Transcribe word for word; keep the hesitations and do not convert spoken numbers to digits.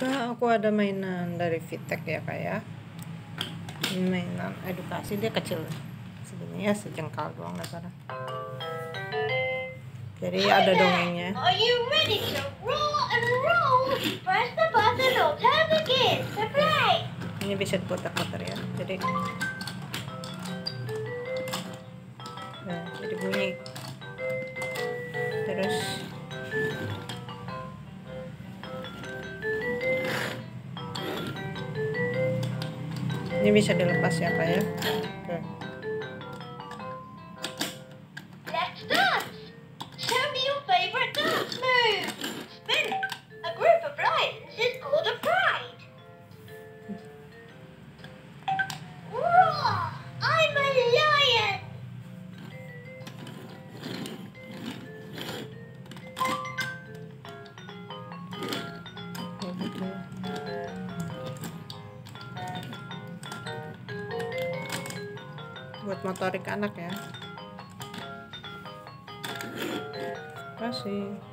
Kak, aku ada mainan dari Vitek ya kak ya. Ini mainan edukasi, dia kecil sebenarnya, sejengkal doang lebarnya. Jadi ada dongengnya. Are you ready to roll and roll? Press the button or turn the gears to play. Ini bisa diputar-putar ya. Jadi nah, jadi bunyi. Terus ini bisa dilepas ya kak ya. Oke. Let's dance. Show me your favorite dance move. Spin. A group of lions is called a pride. Roar. I'm a lion. Buat motorik anak ya. Kasih.